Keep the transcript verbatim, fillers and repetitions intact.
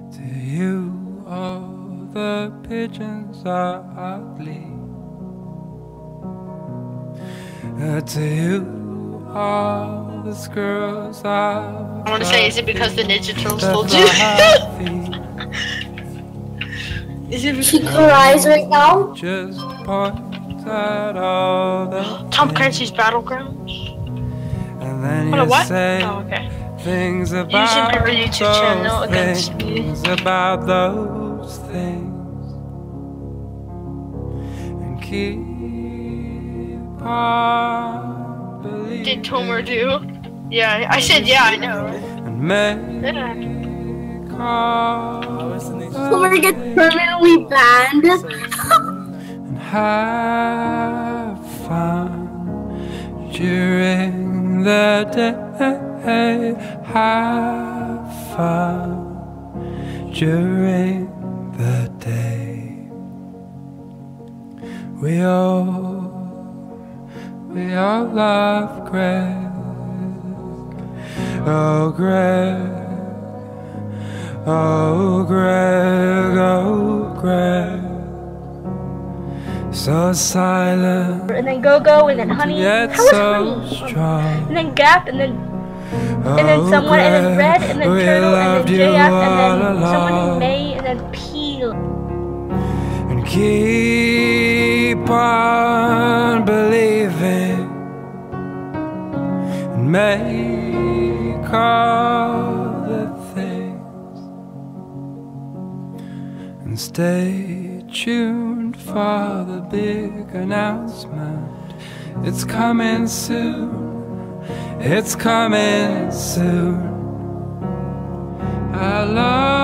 To you, all the pigeons are ugly. Uh, to you, all the squirrels are. I want to say, is it because the Ninja Turtles told you? Is it She cries right now? Just point at all the Tom Clancy's Battlegrounds? and then Hold on, you what? say Oh, okay. things Using about my YouTube channel those against me. things, about those things, and keep on believing. Did Tomer do? Yeah, I said yeah, I know. And make Yeah. all Tomer gets permanently banned. and have fun during the day. Have fun during the day. We all, we all love Greg. Oh Greg, oh Greg, oh Greg. So silent, And then Go Go, and then Honey. yet How was so Honey? strong. And then Gap, and then Oh, and then someone, and then Red, and then we Turtle, and loved then you J F, all and then someone along. named May, and then Peel. And keep on believing and make all the things, and stay tuned for the big announcement. It's coming soon, it's coming soon. I love